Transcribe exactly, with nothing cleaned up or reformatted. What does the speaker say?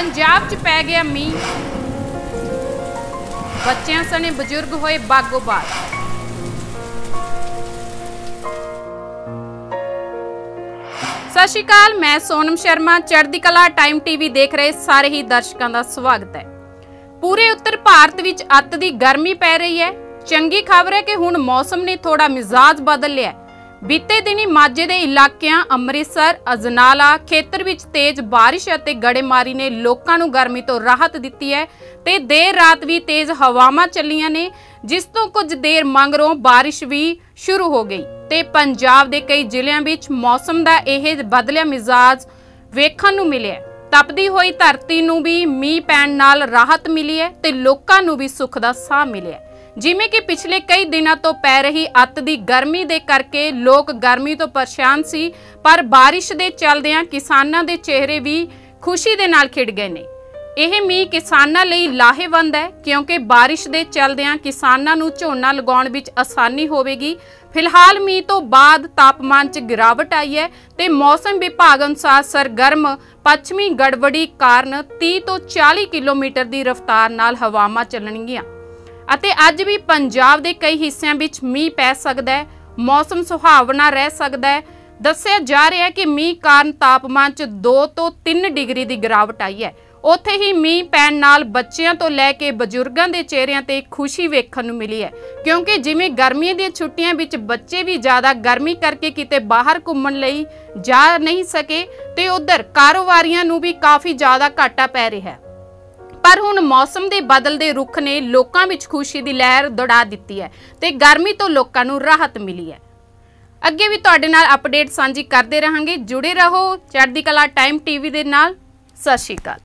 पंजाब च पै गया मींह, बच्चों सने बजुर्ग होए बागो-बाग। सत श्री अकाल, मैं सोनम शर्मा। चढ़दी कला टाइम टीवी देख रहे सारे ही दर्शकों का स्वागत है। पूरे उत्तर भारत विच अत दी गर्मी पै रही है। चंगी खबर है कि हुण मौसम ने थोड़ा मिजाज बदल लिया। बीते दिनी माझे दे इलाकियां अमृतसर अजनाला खेतर विच तेज बारिश अते गड़ेमारी ने लोकां नूं गर्मी तो राहत दित्ती है ते देर रात भी तेज हवावां चलियां ने, जिस तो कुछ देर मगरों बारिश भी शुरू हो गई ते पंजाब दे कई जिलिਆਂ विच मौसम दा यह बदलिया मिजाज वेखण नूं मिलिया। तपदी होई धरती नूं भी मींह पैण नाल राहत मिली है ते लोकां नूं भी सुख दा साह मिलिया। जिमें कि पिछले कई दिनों तो पै रही अत दी गर्मी दे करके लोग गर्मी तो परेशान सी, पर बारिश दे चलदियां किसानां दे चेहरे भी खुशी दे नाल खिड़ गए ने। यह मींह किसानां लई लाहेवंद है क्योंकि बारिश दे चलदियां किसानां नूं झोना लगाउण विच आसानी होवेगी। फिलहाल मींह तो बाद तापमान च गिरावट आई है ते मौसम विभाग अनुसार सरगर्म पश्चिमी गड़बड़ी कारण तीस तो चालीस किलोमीटर की रफ्तार नाल हवावां चलणगीਆਂ ਅਤੇ ਅੱਜ भी पंजाब के कई हिस्सों में मींह पै सकता है। मौसम सुहावना रह सकता है। दस्सिया जा रहा है कि मींह कारण तापमान च दो तो तीन डिग्री की गिरावट आई है। उत्थे ही मींह पैण नाल बच्चों तो लैके बजुर्गों के चेहरिਆਂ ते खुशी वेखण नूं मिली है, क्योंकि जिवें गर्मियों दी छुट्टियां विच बच्चे भी ज़्यादा गर्मी करके किते बाहर घुम्मण लई जा नहीं सके ते उधर कारोबारियां नूं भी काफ़ी ज़्यादा घाटा पै रहा है। पर हुण मौसम के बदलते रुख ने लोकां विच खुशी की लहर दौड़ा दी है ते गर्मी तो लोकां नूं राहत मिली है। अगे भी तुहाडे नाल अपडेट सांझी करते रहांगे। जुड़े रहो चढ़दी कला टाइम टीवी दे नाल। सत श्री अकाल।